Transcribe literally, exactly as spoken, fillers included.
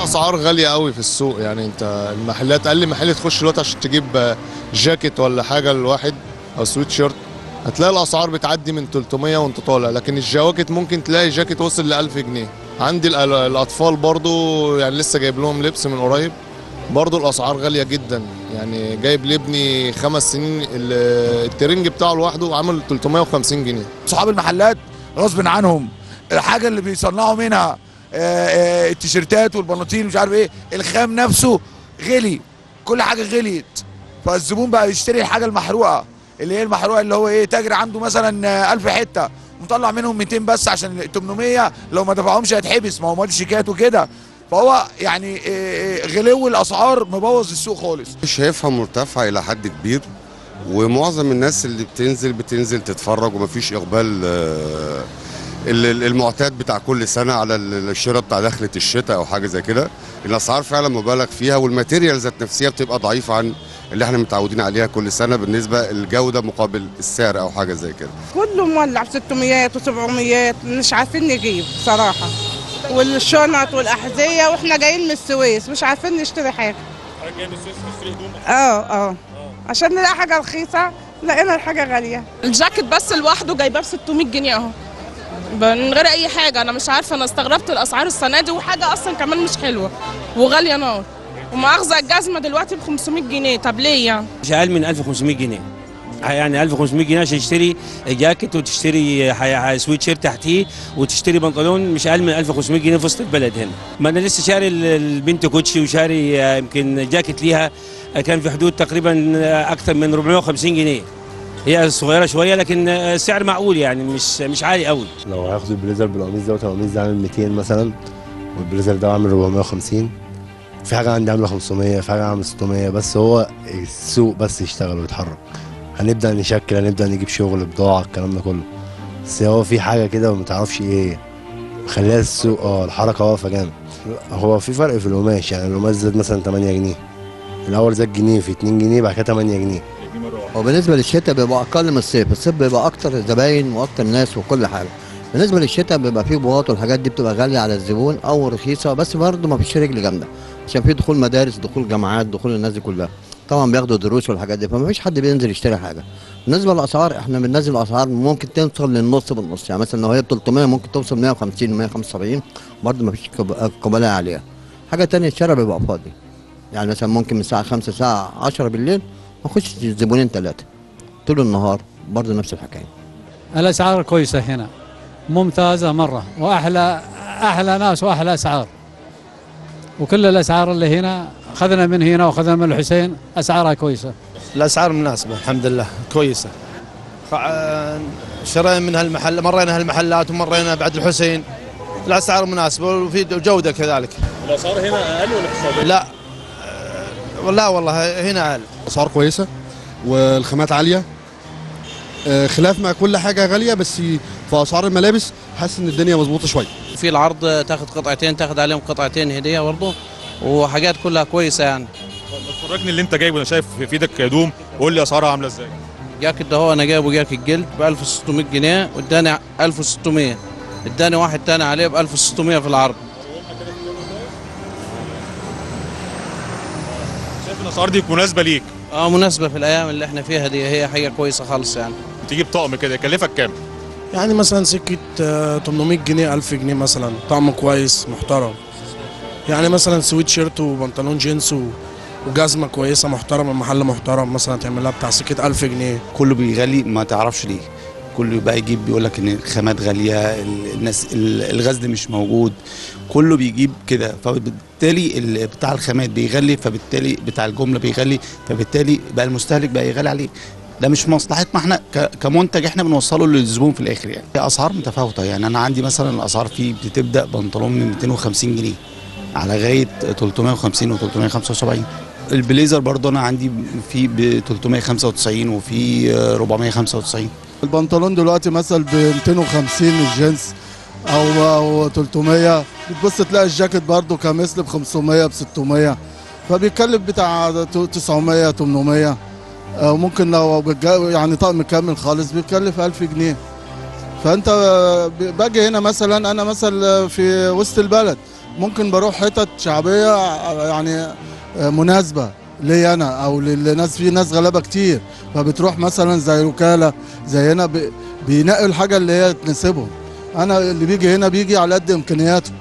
الاسعار غاليه قوي في السوق. يعني انت المحلات اقل محل تخش دلوقتي عشان تجيب جاكيت ولا حاجه لواحد او سويت شيرت هتلاقي الاسعار بتعدي من تلتمية وانت طالع، لكن الجواكت ممكن تلاقي جاكيت وصل ل ألف جنيه. عندي الاطفال برضو يعني لسه جايب لهم لبس من قريب، برضو الاسعار غاليه جدا. يعني جايب لابني خمس سنين الترنج بتاعه لوحده عامل تلتمية وخمسين جنيه. صحاب المحلات غصب عنهم الحاجه اللي بيصنعوا منها التيشيرتات والبناطيل مش عارف ايه، الخام نفسه غلي، كل حاجه غليت، فالزبون بقى يشتري الحاجه المحروقه اللي هي المحروقه اللي هو ايه، تاجر عنده مثلا ألف حته مطلع منهم مئتين بس عشان تمنمية لو ما دفعهمش هيتحبس، ما هو مال شيكات وكده. فهو يعني غلو الاسعار مبوظ السوق خالص. شايفها مرتفعه الى حد كبير، ومعظم الناس اللي بتنزل بتنزل تتفرج ومفيش اقبال المعتاد بتاع كل سنه على الشراء بتاع دخله الشتاء او حاجه زي كده. الاسعار فعلا مبالغ فيها، والماتيريال ذات نفسها بتبقى ضعيفه عن اللي احنا متعودين عليها كل سنه بالنسبه للجوده مقابل السعر او حاجه زي كده. كله مولع ستمية وسبعمية، مش عارفين نجيب صراحه، والشنط والاحذيه، واحنا جايين من السويس مش عارفين نشتري حاجه. حضرتك جاي من السويس تشتري هدوم؟ اه اه عشان نلاقي حاجه رخيصه، لقينا الحاجه غاليه. الجاكيت بس لوحده جايباه ب ستمية جنيه اهو، من غير اي حاجه. انا مش عارفه، انا استغربت الاسعار السنه دي، وحاجه اصلا كمان مش حلوه وغاليه نار. ومؤاخذه الجزمه دلوقتي ب خمسمية جنيه، طب ليه يعني؟ مش اقل من ألف وخمسمية جنيه، يعني ألف وخمسمية جنيه عشان تشتري جاكيت وتشتري سويت شيرت تحتيه وتشتري بنطلون، مش اقل من ألف وخمسمية جنيه في وسط البلد هنا. ما انا لسه شاري البنت كوتشي وشاري يمكن جاكيت ليها كان في حدود تقريبا اكثر من أربعمية وخمسين جنيه. هي صغيره شويه لكن السعر معقول، يعني مش مش عالي قوي. لو هاخد البليزر بالقميص ده، والقميص ده عامل مئتين مثلا، والبليزر ده عامل أربعمية وخمسين، في حاجه عندي عامله خمسمية، في حاجه عامله ستمية، بس هو السوق بس يشتغل ويتحرك. هنبدا نشكل، هنبدا نجيب شغل، بضاعه، الكلام ده كله، بس هو في حاجه كده ما تعرفش ايه هي، مخليها السوق اه الحركه واقفه جامد. هو في فرق في القماش، يعني القماش زاد مثلا تمنية جنيه، الاول زاد جنيه، في اتنين جنيه، بعد كده تمنية جنيه. وبالنسبه للشتاء بيبقى اقل من الصيف، الصيف بيبقى اكتر زباين واكتر ناس وكل حاجه. بالنسبه للشتاء بيبقى فيه بواط والحاجات دي بتبقى غاليه على الزبون او رخيصه، بس برضه ما فيش رجل جامده عشان في دخول مدارس، دخول جامعات، دخول الناس دي كلها، طبعا بياخدوا دروس والحاجات دي، فما فيش حد بينزل يشتري حاجه. بالنسبه للاسعار احنا بننزل الاسعار ممكن توصل للنص بالنص، يعني مثلا لو هي ب تلتمية ممكن توصل مية وخمسين ومية وخمسة وسبعين، برضه ما فيش قبلاء عليها. حاجه ثانيه الشارع بيبقى فاضي، يعني مثلا ممكن من الساعه خمسة الساعه عشرة بالليل ما يخش زبونين ثلاثه، طول النهار برضه نفس الحكايه. الاسعار كويسه هنا، ممتازه مره، واحلى احلى ناس واحلى اسعار، وكل الاسعار اللي هنا اخذنا من هنا واخذنا من الحسين اسعارها كويسه. الاسعار مناسبه الحمد لله كويسه. شرينا من هالمحل، مرينا هالمحلات ومرينا بعد الحسين، الاسعار مناسبه وفي جوده كذلك. الاسعار هنا اقل ولا اقتصاديه؟ لا لا والله هنا اقل. اسعار كويسه والخامات عاليه، خلاف ما كل حاجه غاليه، بس في اسعار الملابس حاسس ان الدنيا مظبوطه شويه. في العرض تاخد قطعتين، تاخد عليهم قطعتين هديه برضه، وحاجات كلها كويسه يعني. فرجني اللي انت جايبه، انا شايف في ايدك هدوم، وقول لي اسعارها عامله ازاي. الجاكيت ده هو انا جايبه جاكيت جلد ب ألف وستمية جنيه، واداني ألف وستمية، اداني واحد تاني عليه ب ألف وستمية في العرض. شايف الاسعار دي مناسبه ليك؟ اه مناسبه في الايام اللي احنا فيها دي، هي حاجه كويسه خالص يعني. تجيب طقم كده يكلفك كام؟ يعني مثلا سكه تمنمية جنيه ألف جنيه مثلا، طقم كويس محترم. يعني مثلا سويت شيرت وبنطلون جينز وجزمه كويسه محترمه، محل محترم مثلا تعملها بتاع سكه ألف جنيه. كله بيغلي ما تعرفش ليه، كله بقى يجيب بيقول لك ان الخامات غاليه، الناس الغزل مش موجود، كله بيجيب كده، فبالتالي بتاع الخامات بيغلي، فبالتالي بتاع الجمله بيغلي، فبالتالي بقى المستهلك بقى يغلي عليه. ده مش مصلحتنا احنا كمنتج، احنا بنوصله للزبون في الاخر. يعني اسعار متفاوته، يعني انا عندي مثلا الاسعار فيه بتبدا بنطلون من مئتين وخمسين جنيه على غايه تلتمية وخمسين و تلتمية وخمسة وسبعين. البليزر برضه انا عندي في ب تلتمية وخمسة وتسعين وفي أربعمية وخمسة وتسعين. البنطلون دلوقتي مثلا ب مئتين وخمسين الجينز او او تلتمية، بتبص تلاقي الجاكيت برضه كمثل ب خمسمية ب ستمية، فبيتكلف بتاع تسعمية تمنمية، وممكن لو يعني طقم كامل خالص بيتكلف ألف جنيه. فانت باجي هنا مثلا، انا مثلا في وسط البلد ممكن بروح حتت شعبيه يعني مناسبه ليا انا او للناس، في ناس غلابه كتير فبتروح مثلا زي وكاله زي هنا بينقوا الحاجه اللي هي تناسبهم. انا اللي بيجي هنا بيجي على قد امكانياته.